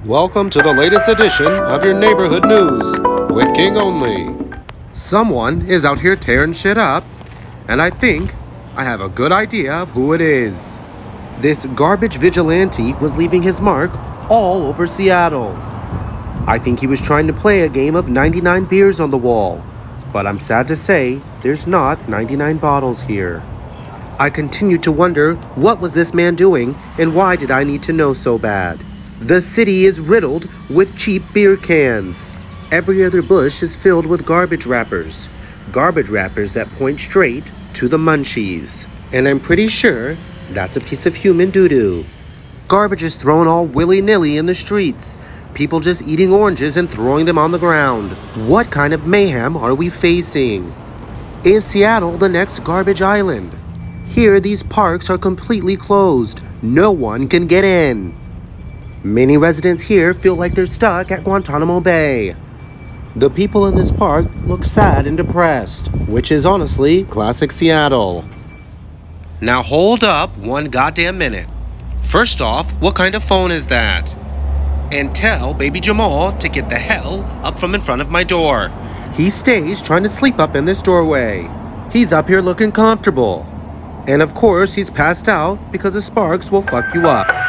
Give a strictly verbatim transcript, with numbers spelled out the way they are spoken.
Welcome to the latest edition of your neighborhood news with King Only. Someone is out here tearing shit up, and I think I have a good idea of who it is. This garbage vigilante was leaving his mark all over Seattle. I think he was trying to play a game of ninety-nine beers on the wall, but I'm sad to say there's not ninety-nine bottles here. I continued to wonder, what was this man doing and why did I need to know so bad? The city is riddled with cheap beer cans. Every other bush is filled with garbage wrappers. Garbage wrappers that point straight to the munchies. And I'm pretty sure that's a piece of human doo-doo. Garbage is thrown all willy-nilly in the streets. People just eating oranges and throwing them on the ground. What kind of mayhem are we facing? Is Seattle the next garbage island? Here, these parks are completely closed. No one can get in. Many residents here feel like they're stuck at Guantanamo Bay. The people in this park look sad and depressed, which is honestly classic Seattle. Now hold up one goddamn minute. First off, what kind of phone is that? And tell baby Jamal to get the hell up from in front of my door. He stays trying to sleep up in this doorway. He's up here looking comfortable. And of course, he's passed out because the sparks will fuck you up.